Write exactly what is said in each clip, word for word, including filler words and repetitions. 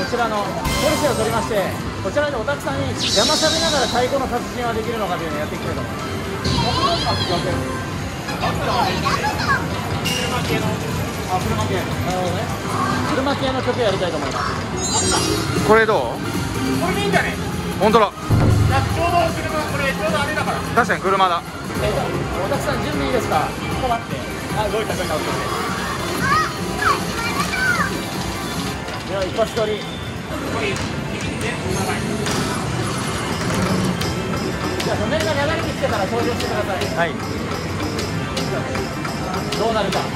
ちらのポルシェを取りまして、こちらでお客さんに邪魔されながら太鼓の達人はできるのかというのをやっていきたいと思います。車系の、あ、車系、なるほどね。車系の曲やりたいと思います。 これどう？ これでいいんじゃね？ 本当だ。 ちょうど車、これちょうどあれだから。 確かに車だ。 えっと、お客さん準備いいですか？ちょっと待って。あ、動いた動いた動いた。では一発撮り。じゃあトンネルが流れてきてから登場してください。 はい。 どうなるか。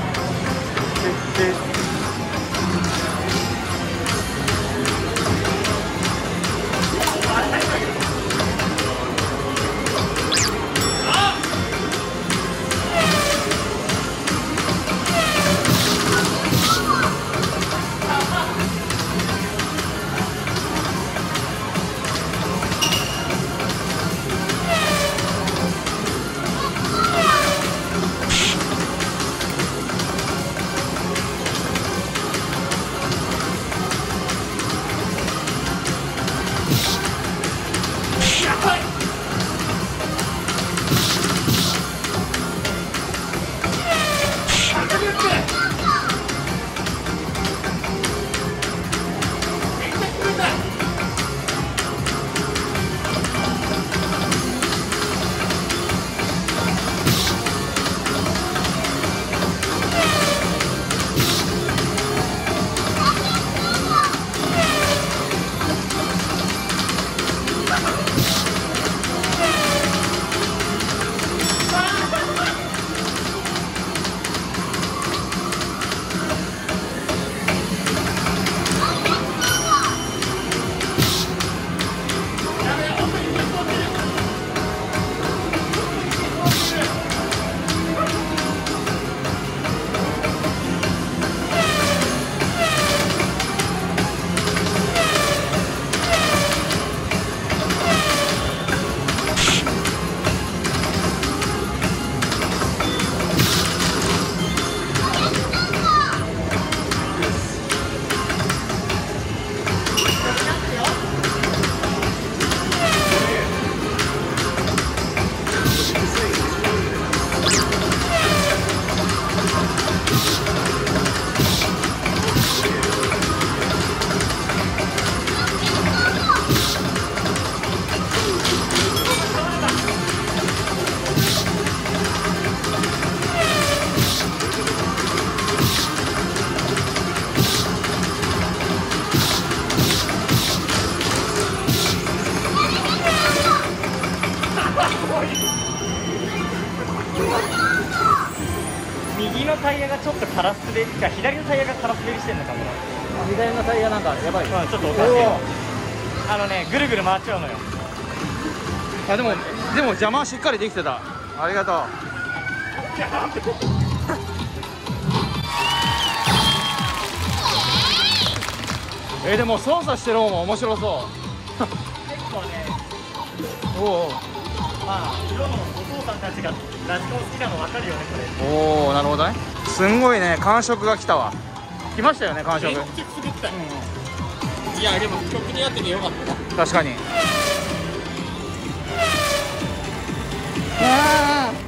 右のタイヤがちょっとカラス滑り、じゃ左のタイヤがカラス滑りしてんのかもな。 左のタイヤなんかやばい。 うん、ちょっとおかしい。あのね、ぐるぐる回っちゃうのよ。 あ、でもでも邪魔しっかりできてた。ありがとう。えー、でも操作してる方も面白そう。 結構ね、 おお。 まあ色のお父さんたちがラジコン好きなの分かるよね、これ。 おお、なるほどね。すんごいね、感触が来たわ。来ましたよね、感触。 めっちゃ滑ったよ。いやでも曲に合っててよかった。 確かに。 ああ。